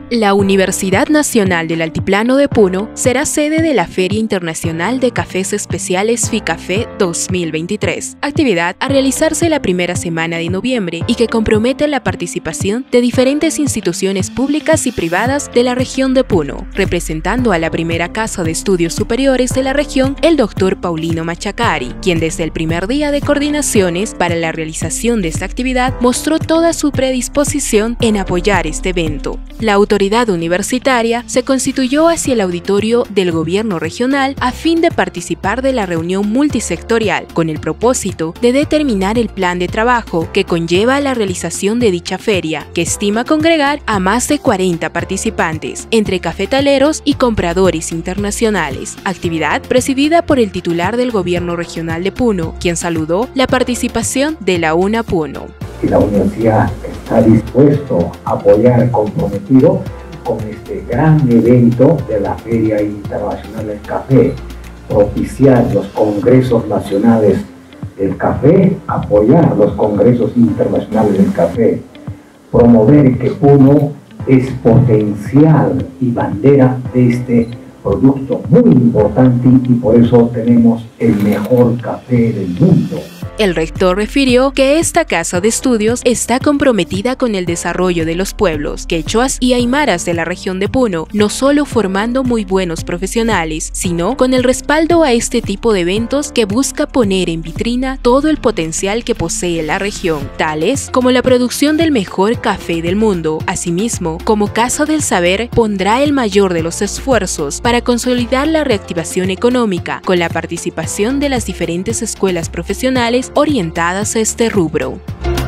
La Universidad Nacional del Altiplano de Puno será sede de la Feria Internacional de Cafés Especiales FICAFE 2023, actividad a realizarse la primera semana de noviembre y que compromete la participación de diferentes instituciones públicas y privadas de la región de Puno, representando a la primera casa de estudios superiores de la región, el Dr. Paulino Machacari, quien desde el primer día de coordinaciones para la realización de esta actividad mostró toda su predisposición en apoyar este evento. La autoridad universitaria se constituyó hacia el auditorio del gobierno regional a fin de participar de la reunión multisectorial con el propósito de determinar el plan de trabajo que conlleva la realización de dicha feria, que estima congregar a más de 40 participantes, entre cafetaleros y compradores internacionales, actividad presidida por el titular del gobierno regional de Puno, quien saludó la participación de la UNA Puno. La universidad está dispuesto a apoyar, comprometido con este gran evento de la Feria Internacional del Café, propiciar los congresos nacionales del café, apoyar los congresos internacionales del café, promover que Puno es potencial y bandera de este producto muy importante y por eso tenemos el mejor café del mundo. El rector refirió que esta casa de estudios está comprometida con el desarrollo de los pueblos quechuas y aymaras de la región de Puno, no solo formando muy buenos profesionales, sino con el respaldo a este tipo de eventos que busca poner en vitrina todo el potencial que posee la región, tales como la producción del mejor café del mundo. Asimismo, como Casa del Saber pondrá el mayor de los esfuerzos para consolidar la reactivación económica con la participación de las diferentes escuelas profesionales orientadas a este rubro.